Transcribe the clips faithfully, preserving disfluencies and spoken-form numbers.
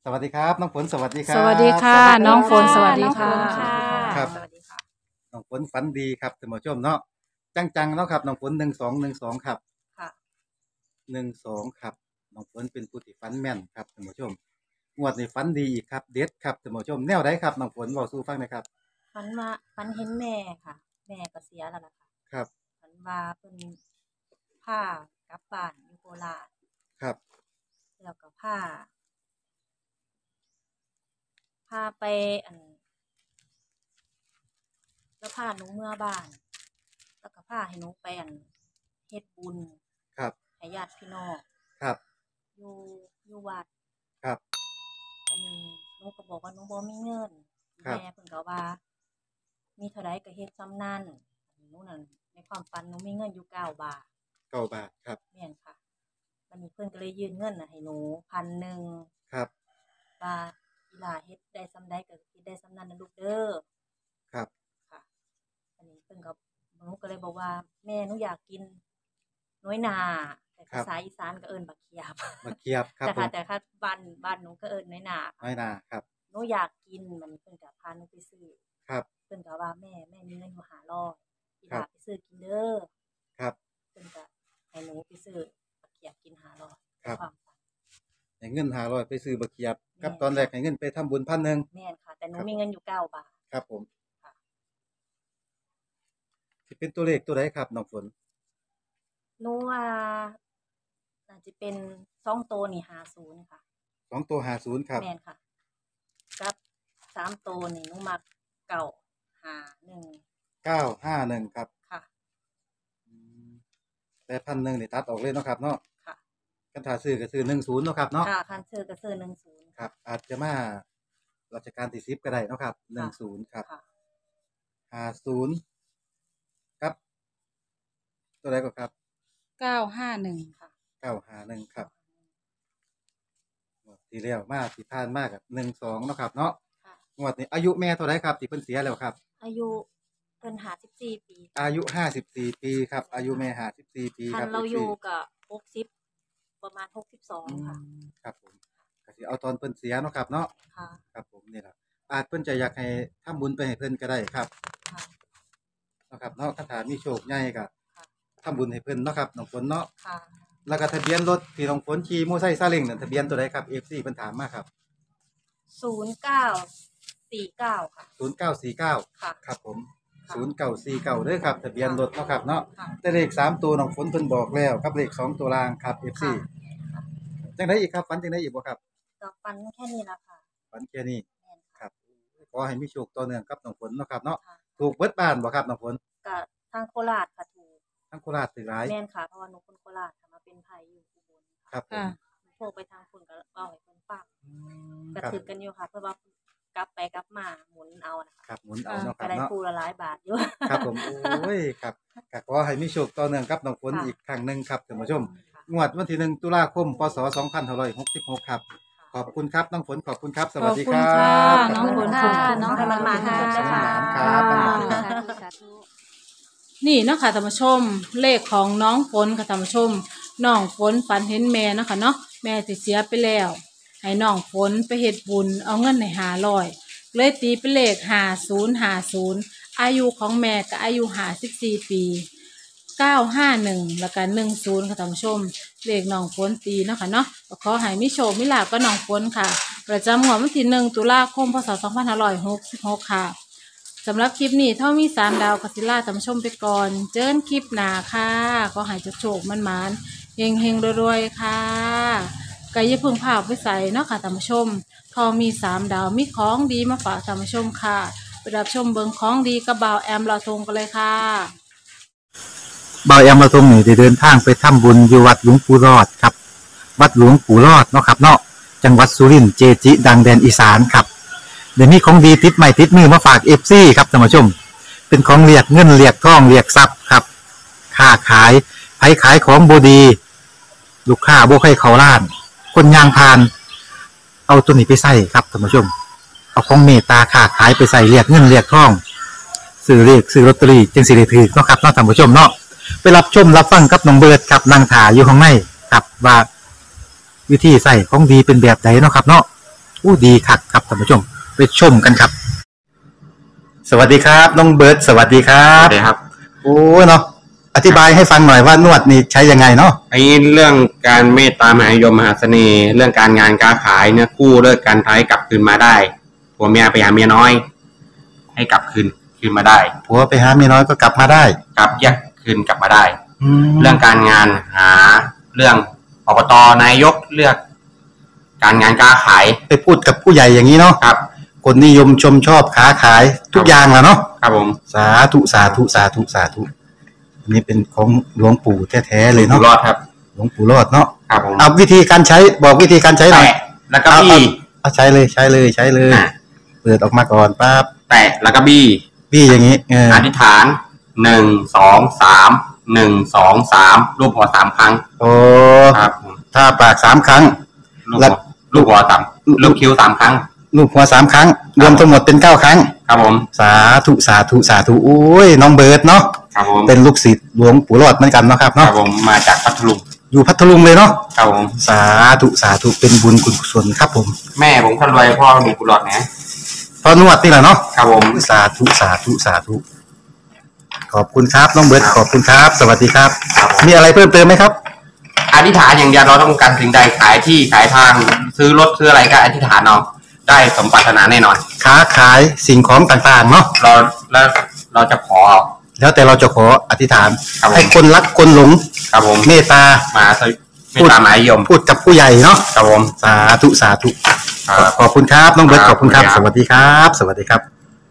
สวัสดีครับน้องฝนสวัสดีคสรัวัสดีบค่ะน้องฝนสวัสดีน้องฝค่ะนค่ะครับสวัสดีค่ะน้องฝนฝันดีครับท่านผู้ชมเนาะจังๆเนาะครับน้องฝนหนึ่งสองหนึ่งสองครับค่ะหนึ่งสองครับน้องฝนเป็นผู้ที่ฝันแม่นครับท่านผู้ชมงวดนี้ฝันดีอีกครับเด็ดครับท่านผู้ชมแนวใดครับน้องฝนเว้าสู่ฟังหนะครับฝันว่าฝันเห็นแม่ค่ะ แม่ก็เสียแล้วล่ะค่ะครับฝันว่าเพิ่นพากลับบ้านอยู่โคราชครับแล้วก็พาพาไปอันแล้วพาหนูเมื่อบ้าน แล้วก็พาให้หนูไปอันเฮ็ดบุญครับให้ญาติพี่น้องครับอยู่อยู่วัดครับก็มีหนูก็บอกว่าหนูบ่มีเงินครับแม่เพิ่นก็ว่า มีเท่าใดก็เฮ็ดส่ำนั้นหนูนั่นในความฝันหนูมีเงินอยู่เก้าบาทเก้าบาทครับแม่นค่ะวันนี้เพิ่นก็เลยยื่นเงินน่ะให้หนูพันหนึ่งครับว่าอีหลาเฮ็ดได้ส่ำใดก็เฮ็ดได้ส่ำนั้นนะลูกเด้อครับค่ะอันนี้เพิ่นก็หนูก็เลยบอกว่าแม่หนูอยากกินน้อยหนาแต่ภาษาอีสานก็เอิ้นบักเขียบมาเกียบครับแต่ผค่ะมแต่ค่ะบ้านบ้านหนูก็เอิ้นน้อยหนาน้อยนาครับหนูอยากกินมันเพิ่นก็พาหนูไปซื้อครับเพิ่นก็ว่าแม่แม่มีเงินอยู่ห้าร้อยอีหครัลาบไปซื้อกินเด้อครับเพิ่นก็ให้หนูไปซื้อบักเขียบกินห้าร้อยครับความฝันให้เงินห้าร้อยไปซื้อบักเกียบกับแม่นตอนแรกให้เงินไปทำบุญพันหนึ่งแม่นค่ะแต่หนูครับมีเงินอยู่เก้าบาทครับผมค่ะสิเป็นตัวเลขตัวใดครับน้องฝนหนูว่าน่าจะเป็นสองตัวนี่ห้าสิบค่ะสองตัวห้าศูนย์ครับแม่นค่ะกับสามตัวนี่หนูมักเก้าห้าหนึ่งเก้าห้าหนึ่งครับค่ะอืมแต่พันหนึ่งนี่ตัดออกเลยเนาะครับเนาะค่ะกันถ้าซื้อก็ซื้อหนึ่งศูนย์เนาะครับเนาะค่ะคันซื้อก็ซื้อหนึ่งศูนย์ครับอาจจะมาราชการที่สิบก็ได้เนาะครับหนึ่งศูนย์ครับค่ะห้าศูนย์ครับตัวใดก็ครับเก้าห้าหนึ่งค่ะเก้าห้าหนึ่งครับงวดที่แล้วมาที่ผ่านมากับหนึ่งสองเนาะครับเนาะค่ะงวดนี้อายุแม่เท่าไรครับที่เพิ่นเสียแล้วครับอายุเพิ่นห้าสิบสี่ปีอายุห้าสิบสี่ปีครับอายุแม่ห้าสิบสี่ปีคัครันบเราอยู่ก็หกสิบประมาณหกสิบสองอืค่ะมครับผมก็สิเอาตอนเพิ่นเสียเนาะครับเนาะค่ะครับผมนี่ล่ะอาจเพิ่นจะอยากให้ทำบุญไปให้เพิ่นก็ได้ครับค่ะเนาะครับเนาะคันถ้ามีโชคใหญ่ก็ค่ะทำบุญให้เพิ่นเนาะครับน้องฝนเนาะค่ะแล้วก็ทะเบียนรถที่น้องฝนขี่มอไซค์ซาเล้งนั่นทะเบียนตัวใดครับ เอฟ ซี เพิ่นถามมาครับศูนย์เก้าสี่เก้าค่ะศูนย์เก้าสี่เก้าค่ะครับผมค่ะศูนย์เก้าสี่เก้าเด้อครับทะเบียนรถเนาะครับเนาะค่ะแต่เลขสามตัวน้องฝนเพิ่นบอกแล้วครับเลขสองตัวรางครับ เอฟ ซีค่ะจังได๋อีกครับฝันจังได๋อีกบ่ครับก็ฝันแค่นี้ล่ะค่ะฝันแค่นี้แม่นคค่ะรับขอให้มีโชคต่อเนื่องกับน้องฝนเนาะครับเนาะค่ะถูกเบิดบ้านบ่ครับน้องฝนก็ทางโคราชค่ะถูกทั้งโคราชถึงหลายแม่นค่ะเพราะว่าหนูคนโคราชค่ะมาเป็นไผอยู่อุบลครัค่ะบผมค่ะหนูโทรไปทางคุณก็เว้าให้เพิ่นฟังอืมก็ครับถึกกันอยู่ค่ะเพราะว่ากลับไปกลับมาหมุนเอาน่ะค่ะครับหมุนเอาเนาะคก็รับได้เนาะคู่ละหลายบาทอยู่ครับผมโอ้ยครับก็ขอให้มีโชคต่อเนื่องกับน้องฝนค่ะอีกครั้งหนึงครับท่านผู้ชมค่ะงวดวันที่หนึ่งตุลาคมพศสองพันห้าร้อยหกสิบหกครับขอบคุณครับน้องฝนขอบคุณครับสวัสดีครัขอบคุณบค่ะน้องฝนน้องฝนขอบคุณค่ะขอบคุณน้องฝนค่ะครับสาธุสาธุนี่เนาะค่ะท่านผู้ชม เลขของน้องฝนค่ะท่านผู้ชมน้องฝนฝันเห็นแม่เนาะค่ะเนาะแม่สิเสียไปแล้วให้น้องฝนไปเฮ็ดบุญเอาเงินให้ห้าร้อยเลยตีเป็นเลขห้าศูนย์ห้าศูนย์อายุของแม่ก็อายุห้าสิบสี่ปีเก้าห้าหนึ่งแล้วก็หนึ่งศูนย์ค่ะท่านผู้ชมเลขน้องฝนตีเนาะค่ะเนาะก็ขอให้มีโชคมีลาภกับน้องฝนค่ะประจำงวดวันที่หนึ่งตุลาคมพศสองพันห้าร้อยหกสิบหกค่ะสำหรับคลิปนี้เท่ามีสามดาวกัสิล่าท่านผู้ชมไปก่อนเจอกันคลิปหน้าค่ะก็ให้โชคมันมันๆเฮงเฮงๆรวยๆค่ะก็อย่าเพึ่งพาไปใส่เนาะค่ะท่านผู้ชมทอมีสามดาวมีของดีมาฝากท่านผู้ชมค่ะไปรับชมเบิงของดีกับบ่าวแอมลาทงกันเลยค่ะบายอำมาตย์ทรงนี่ได้เดินทางไปทำบุญอยู่วัดหลวงปู่รอดครับวัดหลวงปู่รอดเนาะครับเนาะจังหวัดสุรินทร์เจจิดังแดนอีสานครับเดี๋ยวนี้ของดีติดใหม่ติดมือมาฝากเอฟซีครับท่านผู้ชมเป็นของเรียกเงินเรียกทองเรียกทรัพย์ครับค้าขายไผขายของบดีลูกค้าบ่ให้เขาล้าน คนยางพาน เอาตัวนี้ไปใส่ครับท่านผู้ชมเอาของเมตตาค้าขายไปใส่เรียกเงินเรียกทองซื้อเรียกซื้อลอตเตอรี่จึงสิได้ถือเนาะครับเนาะท่านผู้ชมเนาะไปรับชมรับฟังกับน้องเบิร์ดครับนางถาอยู่ข้างในครับว่าวิธีใส่ของดีเป็นแบบไหนเนาะครับเนาะอู้ดีคักครับท่านผู้ชมไปชมกันครับ สวัสดีครับน้องเบิร์ดสวัสดีครัครับ บเลยครับโอ้เนาะอธิบายให้ฟังหน่อยว่านวดนี่ใช้ยังไงเนาะไอ้เรื่องการเมตตามหานิยมมหาเสน่ห์ เรื่องการงานการขายเนี่ยกู้เลิกการท้ายกลับคืนมาได้ผัวเมียไปหาเมียน้อย ให้กลับคืนคืนมาได้ผัวไปหาเมียน้อยก็กลับมาได้กลับแยกคืนกลับมาได้แล้เรื่วองการงานหาเรื่องอบตนายกเลือก การงานการขายไปพูดกับผู้ใหญ่อย่างนี้เนาะครับคนนิยมชมชอบค้าขายทุกอย่างแหละเนาะครับผมสาธุสาธุสาธุสาธุอันนี้เป็นของหลวงปู่แท้ๆเลยอยู่เนาะรอดครับหลวงปู่รอดเนาะครับผมเอาวิธีการใช้บอกวิธีการใช้หน่อยแตะแล้วก็บี้เอาใช้เลยใช้เลยใช้เลยอ่ะเปิดออกมาก่อนปั๊บแตะแล้วก็บี้พี่อย่างนี้เอออธิษฐานหนึ่งสองสามหนึ่งสองสามรูปหัวสามครั้งโอ้ครับผมถ้าปากสามครั้งลูกแล้หัววลูกหัวสามลูกคิ้วสามครั้งลูกหัวสามครั้ง รวมทั้งหมดเป็นเก้าครั้งครับผมสาธุสาธุสาธุโอ้ยน้องเบิร์ดเนาะครับผมเป็นลูกศิษย์หลวงปู่รอดเหมือนกันเนาะครับครัเนาะบผมมาจากพัทลุงอยู่พัทลุงเลยเนาะครับผมสาธุสาธุเป็นบุญกุศลครับผมแม่ผมคนรวยพ่อมีกุหลาบนะพอนวดนี่แหละเนาะครับผมสาธุสาธุสาธุขอบคุณครับน้องเบิร์ดขอบคุณครับ สวัสดีครับครับผมมีอะไรเพิ่มเติมไหมครับอธิษฐานอย่างเดียวเราต้องการสิ่งใดขายที่ขายทางซื้อรถซื้ออะไรก็อธิษฐานเอาได้สมปรารถนาแน่นอนค้าขายสิ่งของต่างๆเนาะเราแล้วเราจะขอแล้วแต่เราจะขออธิษฐานครับผมให้คนรักคนหลงครับผมเมตตามาสวิไม่ตามหมายยมพูดกับผู้ใหญ่เนาะครับผมสาธุสาธุครับขอบคุณครับน้องเบิร์ตคขรับอบคุณครับขอบสคุณครับวัสดีครับ สวัสดีครับ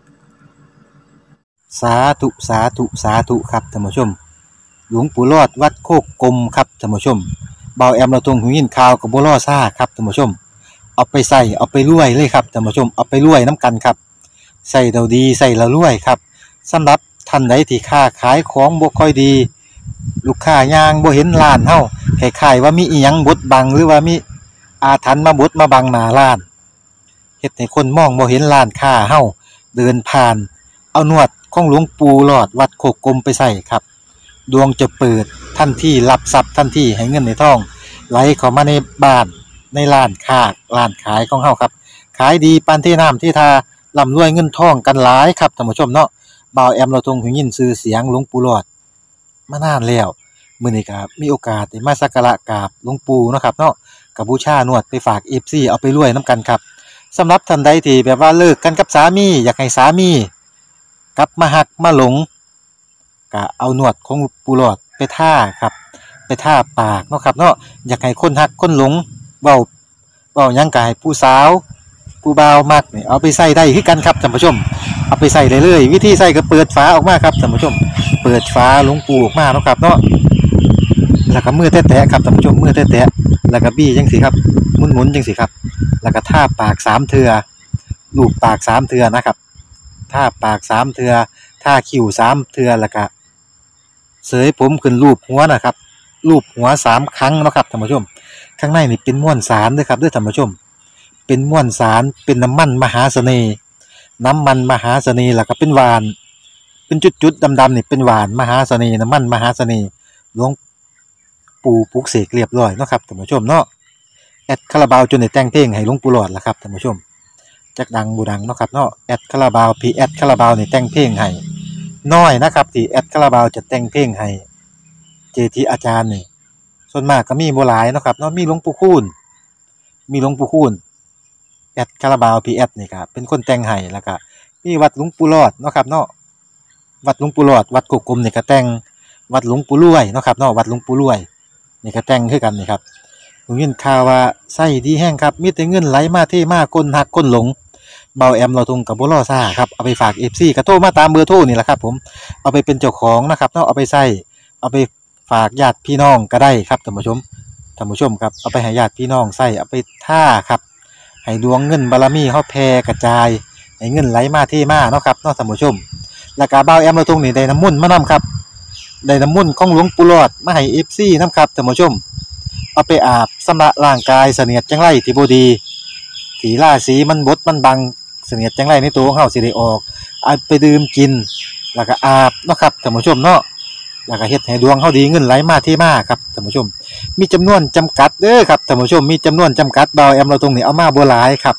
สาธุสาธุสาธุครับท่านผู้ชม หลวงปู่รอดวัดโคกกลมครับท่านผู้ชมเบาแอมเราตรงหูยินข่าวกับบัวล่อซ่าครับท่านผู้ชม เอาไปใส่เอาไปรวยเลยครับท่านผู้ชมเอาไปรวยน้ำกันครับใส่เราดีใส่เรารวยครับสำหรับท่านใดที่ค้าขายของบ่ค่อยดี ลูกค้ายางบ่เห็นร้านเฮาคล้ายๆว่ามีอีหยังบดบังหรือว่ามีอาถรรพ์มาบดมาบังหน้าร้านเฮ็ดให้คนมองบ่เห็นร้านค้าเฮาเดินผ่าน เอานวดของหลวงปู่หลอดวัดโคกกลมไปใส่ครับดวงจะเปิดทันทีรับทรัพย์ทันทีให้เงินในท้องไหลเข้ามาในบ้านในร้านค้าร้านขายของเฮาครับขายดีปานที่น้ำที่ทาร่ำรวยเงินทองกันหลายครับท่านผู้ชมเนาะบ่าวแอมเราทรงหูยินชื่อเสียงหลวงปู่หลอดมานานแล้วมื้อนี้ก็มีโอกาสได้มาสักการะกราบหลวงปู่เนาะครับเนาะก็บูชานวดไปฝาก เอฟ ซี เอาไปรวยนํกันครับสำหรับท่านใดที่แบบว่าเลิกกันกับสามีอยากให้สามีกลับมาหักมาหลงก็เอานวดของปู่หลอดไปท่าครับไปท่าปากเนาะครับเนาะอยากให้คนหักคนหลงเว้าเว้าหยังก็ให้ผู้สาวผู้บ่าวมักนี่เอาไปใส่ได้คือกันครับท่านผู้ชมเอาไปใส่ได้เลยวิธีใส่ก็เปิดฝาออกมาครับท่านผู้ชมเปิดฝาหลวงปู่ออกมาเนาะครับเนาะแล้วก็มือแตะๆครับท่านผู้ชมมือแตะๆแล้วก็บี้จังซี่ครับหมุนๆจังซี่ครับแล้วก็ท่าปากสามเทื่อลูบปากสามเทื่อนะครับท่าปากสามเทื่อท่าคิ้วสามเทื่อแล้วก็เสยผมขึ้นรูปหัวนะครับรูปหัวสามครั้งเนาะครับท่านผู้ชมข้างในนี่เป็นม้วนสารเด้อครับเด้อท่านผู้ชมเป็นม้วนสารเป็นน้ำมันมหาเสน่ห์น้ำมันมหาเสน่ห์แล้วก็เป็นหวานเป็นจุดๆดำๆนี่เป็นหวานมหาเสน่ห์น้ำมันมหาเสน่ห์หลวงปู่ปลุกเสกเรียบร้อยเนาะครับท่านผู้ชมเนาะแอดคาราบาวจนได้แต่งเพลงให้หลวงปู่หลอดล่ะครับท่านผู้ชมจักดังบูดังเนาะครับเนาะแอดคาราบาวพีแอดคาราบาวนี่แต่งเพลงให้น้อยนะครับที่แอดคาราบาวจะแต่งเพลงให้เจทีอาจารย์นี่ส่วนมากก็มีบ่หลายเนาะครับเนาะมีหลวงปู่คูณมีหลวงปู่คูณแอดคาราบาวพีแอดนี่ครับเป็นคนแต่งให้แล้วก็มีวัดหลวงปู่หลอดเนาะครับเนาะวัดหลวงปู่หลอดวัดโกกกลมนี่ก็แต่งวัดหลวงปู่รวยเนาะครับเนาะวัดหลวงปู่รวยนี่ก็แต่งคือกันนี่ครับผมยินข่าวว่าไส้ดีแห้งครับมีแต่เงินไหลมาเทมาคนหักคนหลงเบาแอมเราทงกับบ่ล่อซ่าครับเอาไปฝาก เอฟ ซี ก็โทรมาตามเบอร์โทรนี่แหละครับผมเอาไปเป็นเจ้าของนะครับเนาะเอาไปใส่เอาไปฝากญาติพี่น้องก็ได้ครับท่านผู้ชมท่านผู้ชมครับเอาไปให้ญาติพี่น้องใส่เอาไปท่าครับให้ดวงเงินบารมีเฮาแผ่กระจายให้เงินไหลมาเทมาเนาะครับเนาะท่านผู้ชมแล้วก็เบาแอมเราทงนี่ได้น้ำมุ่นต์มานํครับได้น้ำมุ่นต์ของหลวงปู่หลอดมาให้ เอฟ ซี นํครับท่านผู้ชมเอาไปอาบสำระร่างกายเสนียดจังไรที่บ่ดีที่ราศีมันบดมันบังเสนียดจังไรในตัวของเฮาสิได้ออกเอาไปดื่มกินแล้วก็อาบเนาะครับท่านผู้ชมเนาะแล้วก็เฮ็ดให้ดวงเฮาดีเงินไหลมาเทมาครับท่านผู้ชมมีจำนวนจำกัดเด้อครับท่านผู้ชมมีจำนวนจำกัดเบาแอมเราตรงนี้เอามาบ่หลายครับ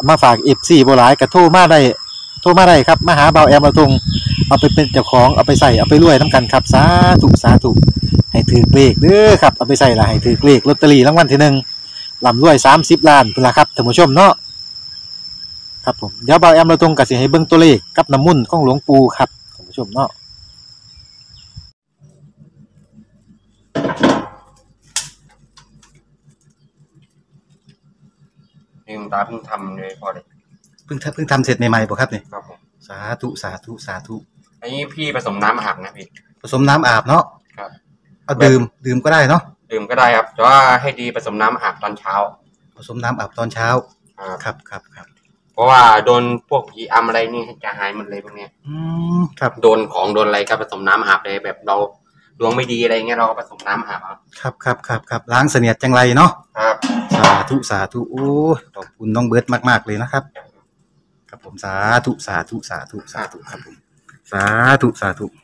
มาฝาก เอฟ ซี บ่หลายก็โทรมาได้โทรมาได้ครับมาหาเบาแอมเราทงเอาไปเป็นเจ้าของเอาไปใส่เอาไปรวยนํกันครับสาธุสาธุให้ถือเลขเด้อครับเอาไปใส่ละให้ถือเลขลอตเตอรี่รางวัลที่หนึ่งร่ำรวยสามสิบล้านพุ่นล่ะครับท่านผู้ชมเนาะครับผมเดี๋ยวเบาแอมเราทงก็สิให้เบิ่งตัวเลขกับน้ำมุ่นต์ของหลวงปู่ครับท่านผู้ชมเนาะลืมตาเพิ่งทำเลยพอเลยเพิ่งทำเพิ่งทำเสร็จใหม่ๆบ่ครับนี่ครับผมสาธุสาธุสาธุอันนี้พี่ผสมน้ำอาบนะพี่ผสมน้ำอาบเนาะครับเอาดื่มดื่มก็ได้เนาะดื่มก็ได้ครับแต่ว่าให้ดีผสมน้ำอาบตอนเช้าผสมน้ำอาบตอนเช้าครับครับครับครับเพราะว่าโดนพวกผีอำอะไรนี่จะหายหมดเลยพวกเนี้ยอืมครับโดนของโดนอะไรก็ผสมน้ำอาบเลยแบบเราดวงไม่ดีอะไรเงี้ยเราก็ผสมน้ำอาบเอาครับครับครับครับล้างเสนียดจังไรเนาะครับสาธุสาธุโอ้ยขอบคุณน้องเบิร์ตมากๆเลยนะครับครับผมสาธุสาธุสาธุสาธุครับผมสาธุสาธุ